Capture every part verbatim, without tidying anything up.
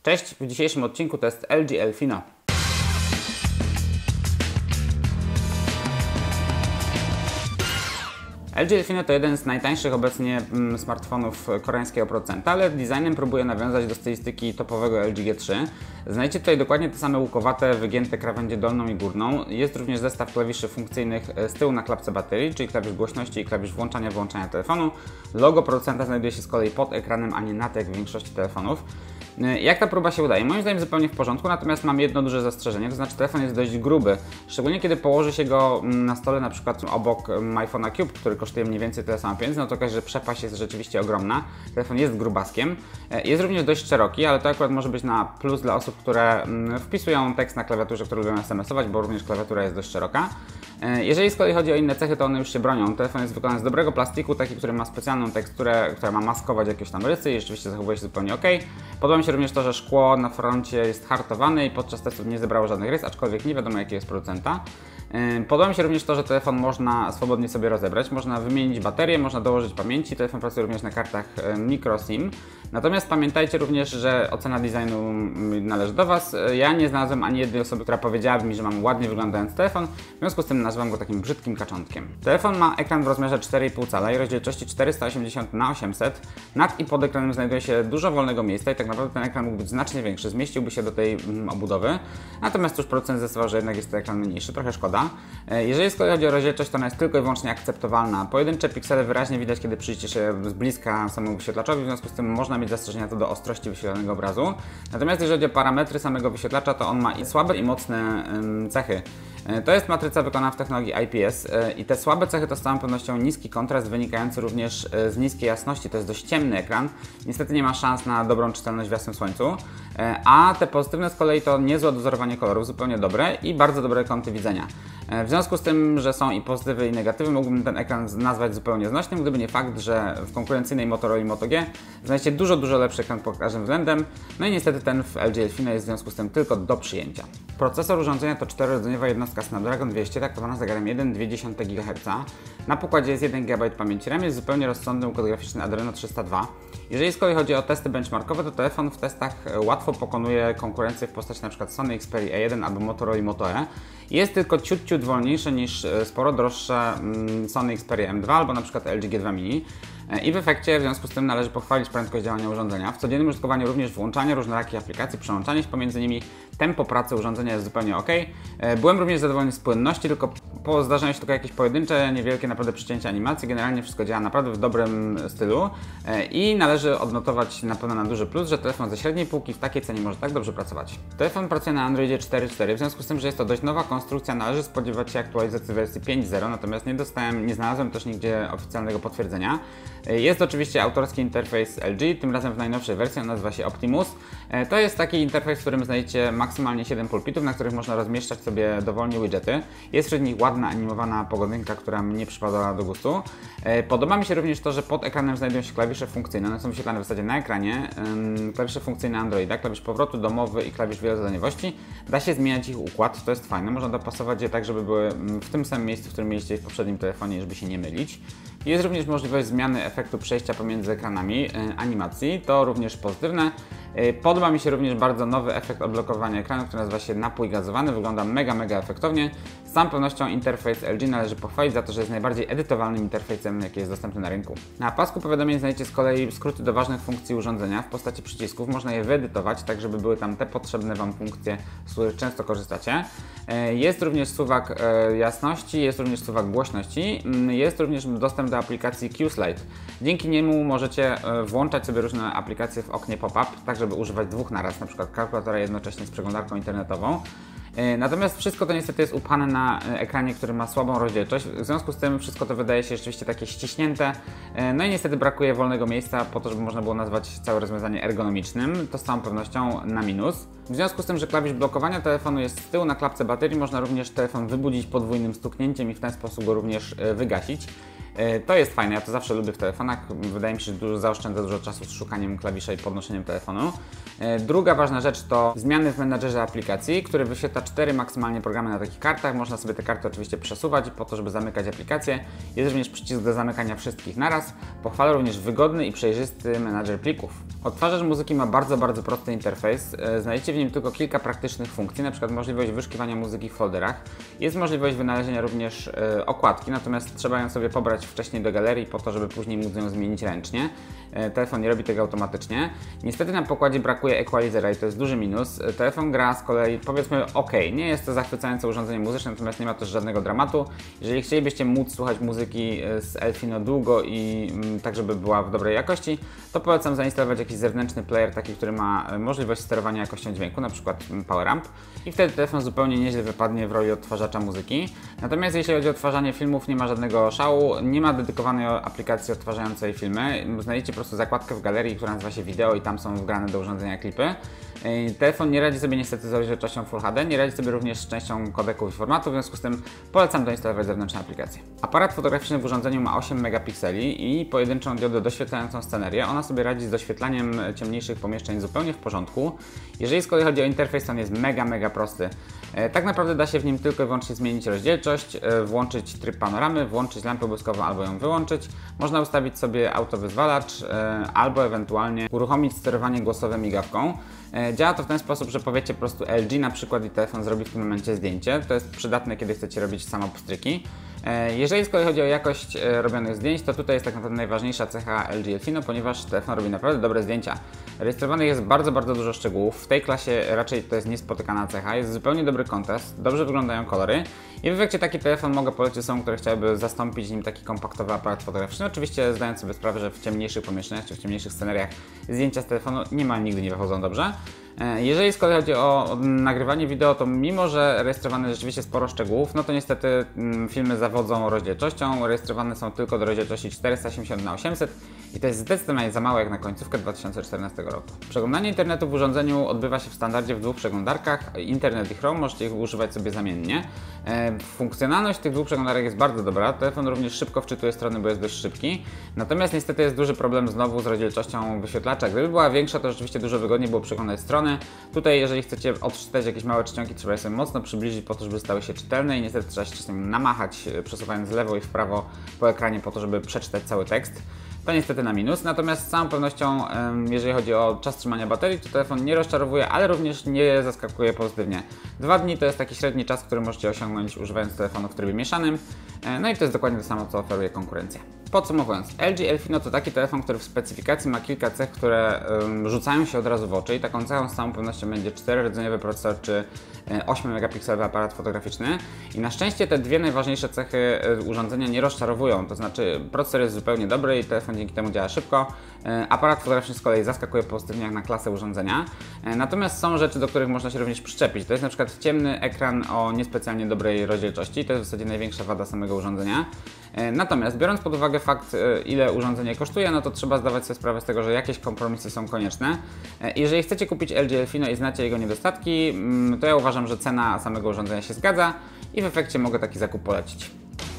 Cześć, w dzisiejszym odcinku to jest L G Elfino. L G Elfino to jeden z najtańszych obecnie mm, smartfonów koreańskiego producenta, ale designem próbuje nawiązać do stylistyki topowego L G G trzy. Znajdziecie tutaj dokładnie te same łukowate, wygięte krawędzie dolną i górną. Jest również zestaw klawiszy funkcyjnych z tyłu na klapce baterii, czyli klawisz głośności i klawisz włączania, wyłączania telefonu. Logo producenta znajduje się z kolei pod ekranem, a nie nad jak w większości telefonów. Jak ta próba się udaje? Moim zdaniem zupełnie w porządku, natomiast mam jedno duże zastrzeżenie, to znaczy telefon jest dość gruby, szczególnie kiedy położy się go na stole na przykład obok iPhone'a Cube, który kosztuje mniej więcej tyle samo pieniędzy, no to okaże, że przepaść jest rzeczywiście ogromna. Telefon jest grubaskiem, jest również dość szeroki, ale to akurat może być na plus dla osób, które wpisują tekst na klawiaturze, które lubią es em esować, bo również klawiatura jest dość szeroka. Jeżeli z kolei chodzi o inne cechy, to one już się bronią. Telefon jest wykonany z dobrego plastiku, taki, który ma specjalną teksturę, która ma maskować jakieś tam rysy i rzeczywiście zachowuje się zupełnie ok. Podoba mi się również to, że szkło na froncie jest hartowane i podczas testów nie zebrało żadnych rys, aczkolwiek nie wiadomo jaki jest producenta. Podoba mi się również to, że telefon można swobodnie sobie rozebrać, można wymienić baterię, można dołożyć pamięci, telefon pracuje również na kartach microSIM. Natomiast pamiętajcie również, że ocena designu należy do Was. Ja nie znalazłem ani jednej osoby, która powiedziałaby mi, że mam ładnie wyglądający telefon, w związku z tym nazywam go takim brzydkim kaczątkiem. Telefon ma ekran w rozmiarze cztery i pół cala i rozdzielczości czterysta osiemdziesiąt na osiemset. Nad i pod ekranem znajduje się dużo wolnego miejsca i tak naprawdę ten ekran mógł być znacznie większy, zmieściłby się do tej mm, obudowy. Natomiast już producent zdecydował, że jednak jest to ekran mniejszy, trochę szkoda. Jeżeli z kolei chodzi o rozdzielczość, to ona jest tylko i wyłącznie akceptowalna. Pojedyncze piksele wyraźnie widać, kiedy przyjrzycie się z bliska samemu wyświetlaczowi, w związku z tym można mieć zastrzeżenia co do ostrości wyświetlanego obrazu. Natomiast jeżeli chodzi o parametry samego wyświetlacza, to on ma i słabe i mocne ym, cechy. To jest matryca wykonana w technologii I P S i te słabe cechy to z całą pewnością niski kontrast wynikający również z niskiej jasności. To jest dość ciemny ekran, niestety nie ma szans na dobrą czytelność w jasnym słońcu, a te pozytywne z kolei to niezłe dozorowanie kolorów, zupełnie dobre i bardzo dobre kąty widzenia. W związku z tym, że są i pozytywy i negatywy, mógłbym ten ekran nazwać zupełnie znośnym, gdyby nie fakt, że w konkurencyjnej Motorola Moto G znajdziecie dużo, dużo lepszy ekran pod każdym względem, no i niestety ten w L G Elfino jest w związku z tym tylko do przyjęcia. Procesor urządzenia to czterorodzeniowa jednostka Snapdragon dwieście, taktowana zegarem jeden przecinek dwa gigaherca. Na pokładzie jest jeden gigabajt pamięci RAM, jest zupełnie rozsądny układ graficzny Adreno trzysta dwa. Jeżeli z kolei chodzi o testy benchmarkowe, to telefon w testach łatwo pokonuje konkurencję w postaci np. Sony Xperia E jeden albo Motorola Moto E. Jest tylko ciut, ciut wolniejsze niż sporo droższe Sony Xperia M dwa albo np. L G G dwa Mini. I w efekcie w związku z tym należy pochwalić prędkość działania urządzenia. W codziennym użytkowaniu również włączanie różnorakich aplikacji, przełączanie się pomiędzy nimi, tempo pracy urządzenia jest zupełnie ok. Byłem również zadowolony z płynności, tylko po zdarzeniu się tylko jakieś pojedyncze, niewielkie naprawdę przycięcia animacji. Generalnie wszystko działa naprawdę w dobrym stylu i należy odnotować na pewno na duży plus, że telefon ze średniej półki w takiej cenie może tak dobrze pracować. Telefon pracuje na Androidzie cztery cztery, w związku z tym, że jest to dość nowa konstrukcja, należy spodziewać się aktualizacji wersji pięć zero, natomiast nie dostałem, nie znalazłem też nigdzie oficjalnego potwierdzenia. Jest oczywiście autorski interfejs L G, tym razem w najnowszej wersji, on nazywa się Optimus. To jest taki interfejs, w którym znajdziecie maksymalnie siedem pulpitów, na których można rozmieszczać sobie dowolnie widgety. Jest wśród nich ładna, animowana pogodynka, która mnie przypadała do gustu. Podoba mi się również to, że pod ekranem znajdują się klawisze funkcyjne, one są wyświetlane w zasadzie na ekranie. Klawisze funkcyjne Androida, klawisz powrotu domowy i klawisz wielozadaniowości. Da się zmieniać ich układ, to jest fajne, można dopasować je tak, żeby były w tym samym miejscu, w którym mieliście je w poprzednim telefonie, żeby się nie mylić. Jest również możliwość zmiany efektu przejścia pomiędzy ekranami yy, animacji, to również pozytywne. Yy, podoba mi się również bardzo nowy efekt odblokowania ekranu, który nazywa się napój gazowany, wygląda mega, mega efektownie. Z całą pewnością interfejs L G należy pochwalić za to, że jest najbardziej edytowalnym interfejsem, jaki jest dostępny na rynku. Na pasku powiadomień znajdziecie z kolei skróty do ważnych funkcji urządzenia w postaci przycisków. Można je wyedytować, tak żeby były tam te potrzebne Wam funkcje, z których często korzystacie. Yy, jest również suwak yy, jasności, jest również suwak głośności, yy, jest również dostęp do aplikacji Q-Slide. Dzięki niemu możecie włączać sobie różne aplikacje w oknie pop-up, tak żeby używać dwóch naraz, na przykład kalkulatora jednocześnie z przeglądarką internetową. Natomiast wszystko to niestety jest upchane na ekranie, który ma słabą rozdzielczość, w związku z tym wszystko to wydaje się rzeczywiście takie ściśnięte, no i niestety brakuje wolnego miejsca po to, żeby można było nazwać całe rozwiązanie ergonomicznym, to z całą pewnością na minus. W związku z tym, że klawisz blokowania telefonu jest z tyłu na klapce baterii, można również telefon wybudzić podwójnym stuknięciem i w ten sposób go również wygasić. To jest fajne, ja to zawsze lubię w telefonach. Wydaje mi się, że dużo zaoszczędza dużo czasu z szukaniem klawisza i podnoszeniem telefonu. Druga ważna rzecz to zmiany w menadżerze aplikacji, który wyświetla cztery maksymalnie programy na takich kartach. Można sobie te karty oczywiście przesuwać po to, żeby zamykać aplikacje. Jest również przycisk do zamykania wszystkich naraz. Pochwalę również wygodny i przejrzysty menadżer plików. Odtwarzacz muzyki ma bardzo, bardzo prosty interfejs. Znajdziecie w nim tylko kilka praktycznych funkcji, na przykład możliwość wyszukiwania muzyki w folderach. Jest możliwość wynalezienia również okładki, natomiast trzeba ją sobie pobrać wcześniej do galerii po to, żeby później móc ją zmienić ręcznie. Telefon nie robi tego automatycznie. Niestety na pokładzie brakuje equalizera i to jest duży minus. Telefon gra z kolei, powiedzmy, ok, nie jest to zachwycające urządzenie muzyczne, natomiast nie ma też żadnego dramatu. Jeżeli chcielibyście móc słuchać muzyki z Elfino długo i mm, tak, żeby była w dobrej jakości, to polecam zainstalować jakiś zewnętrzny player, taki, który ma możliwość sterowania jakością dźwięku, na przykład PowerAmp, i wtedy telefon zupełnie nieźle wypadnie w roli odtwarzacza muzyki. Natomiast jeśli chodzi o odtwarzanie filmów, nie ma żadnego szału, nie ma dedykowanej aplikacji odtwarzającej filmy. Znajdziecie po prostu zakładkę w galerii, która nazywa się Video i tam są wgrane do urządzenia klipy. Telefon nie radzi sobie niestety z rozdzielczością Full H D, nie radzi sobie również z częścią kodeków i formatu, w związku z tym polecam doinstalować zewnętrzne aplikacje. Aparat fotograficzny w urządzeniu ma osiem megapikseli i pojedynczą diodę doświetlającą scenerię. Ona sobie radzi z doświetlaniem ciemniejszych pomieszczeń zupełnie w porządku. Jeżeli z kolei chodzi o interfejs, to on jest mega, mega prosty. Tak naprawdę da się w nim tylko i wyłącznie zmienić rozdzielczość, włączyć tryb panoramy, włączyć lampę błyskową albo ją wyłączyć. Można ustawić sobie autowyzwalacz albo ewentualnie uruchomić sterowanie głosowe migawką. Działa to w ten sposób, że powiecie po prostu L G na przykład i telefon zrobi w tym momencie zdjęcie. To jest przydatne, kiedy chcecie robić samopstryki. Jeżeli z kolei chodzi o jakość robionych zdjęć, to tutaj jest tak naprawdę najważniejsza cecha L G Elfino, ponieważ telefon robi naprawdę dobre zdjęcia. Rejestrowanych jest bardzo, bardzo dużo szczegółów. W tej klasie raczej to jest niespotykana cecha. Jest zupełnie dobry kontrast, dobrze wyglądają kolory i w efekcie taki telefon mogę polecić osobom, które chciałyby zastąpić nim taki kompaktowy aparat fotograficzny. Oczywiście zdając sobie sprawę, że w ciemniejszych pomieszczeniach czy w ciemniejszych scenariach zdjęcia z telefonu niemal nigdy nie wychodzą dobrze. Jeżeli z kolei chodzi o nagrywanie wideo, to mimo że rejestrowane rzeczywiście sporo szczegółów, no to niestety filmy zawodzą rozdzielczością. Rejestrowane są tylko do rozdzielczości czterysta siedemdziesiąt na osiemset i to jest zdecydowanie za mało jak na końcówkę dwa tysiące czternastego roku. Przeglądanie internetu w urządzeniu odbywa się w standardzie w dwóch przeglądarkach, Internet i Chrome, możecie ich używać sobie zamiennie. Funkcjonalność tych dwóch przeglądarek jest bardzo dobra, telefon również szybko wczytuje strony, bo jest dość szybki. Natomiast niestety jest duży problem znowu z rozdzielczością wyświetlacza. Gdyby była większa, to rzeczywiście dużo wygodniej było przeglądać strony. Tutaj jeżeli chcecie odczytać jakieś małe czcionki, trzeba je sobie mocno przybliżyć po to, żeby stały się czytelne i niestety trzeba się czasami namachać, przesuwając w lewo i w prawo po ekranie po to, żeby przeczytać cały tekst. To niestety na minus, natomiast z całą pewnością, jeżeli chodzi o czas trzymania baterii, to telefon nie rozczarowuje, ale również nie zaskakuje pozytywnie. Dwa dni to jest taki średni czas, który możecie osiągnąć używając telefonu w trybie mieszanym. No i to jest dokładnie to samo, co oferuje konkurencja. Podsumowując, L G Elfino to taki telefon, który w specyfikacji ma kilka cech, które um, rzucają się od razu w oczy i taką cechą z całą pewnością będzie czterorodzeniowy procesor czy osiem megapikselowy aparat fotograficzny i na szczęście te dwie najważniejsze cechy urządzenia nie rozczarowują, to znaczy procesor jest zupełnie dobry i telefon dzięki temu działa szybko, aparat fotograficzny z kolei zaskakuje pozytywnie jak na klasę urządzenia, natomiast są rzeczy, do których można się również przyczepić. To jest na przykład ciemny ekran o niespecjalnie dobrej rozdzielczości, to jest w zasadzie największa wada samego urządzenia. Natomiast biorąc pod uwagę fakt, ile urządzenie kosztuje, no to trzeba zdawać sobie sprawę z tego, że jakieś kompromisy są konieczne. Jeżeli chcecie kupić L G Elfino i znacie jego niedostatki, to ja uważam, że cena samego urządzenia się zgadza i w efekcie mogę taki zakup polecić.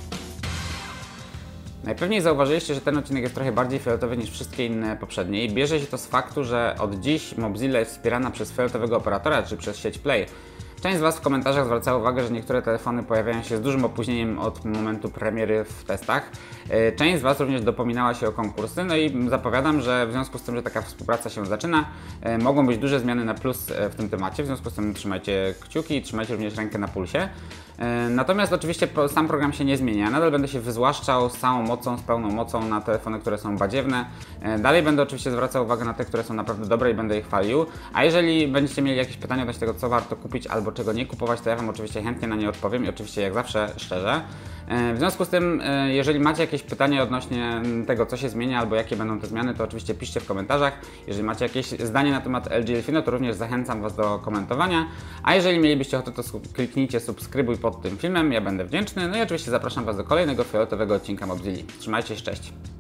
Najpewniej zauważyliście, że ten odcinek jest trochę bardziej fioletowy niż wszystkie inne poprzednie i bierze się to z faktu, że od dziś Mobzilla jest wspierana przez fioletowego operatora, czy przez sieć Play. Część z Was w komentarzach zwracała uwagę, że niektóre telefony pojawiają się z dużym opóźnieniem od momentu premiery w testach. Część z Was również dopominała się o konkursy, no i zapowiadam, że w związku z tym, że taka współpraca się zaczyna, mogą być duże zmiany na plus w tym temacie, w związku z tym trzymajcie kciuki i trzymajcie również rękę na pulsie. Natomiast oczywiście sam program się nie zmienia, nadal będę się wyzłaszczał z całą mocą, z pełną mocą na telefony, które są badziewne. Dalej będę oczywiście zwracał uwagę na te, które są naprawdę dobre i będę je chwalił. A jeżeli będziecie mieli jakieś pytania odnośnie tego, co warto kupić albo czego nie kupować, to ja Wam oczywiście chętnie na nie odpowiem i oczywiście jak zawsze szczerze. W związku z tym, jeżeli macie jakieś pytania odnośnie tego, co się zmienia albo jakie będą te zmiany, to oczywiście piszcie w komentarzach. Jeżeli macie jakieś zdanie na temat L G Elfino, to również zachęcam Was do komentowania. A jeżeli mielibyście ochotę, to kliknijcie subskrybuj pod tym filmem, ja będę wdzięczny. No i oczywiście zapraszam Was do kolejnego fioletowego odcinka Mobzilli. Trzymajcie się, cześć!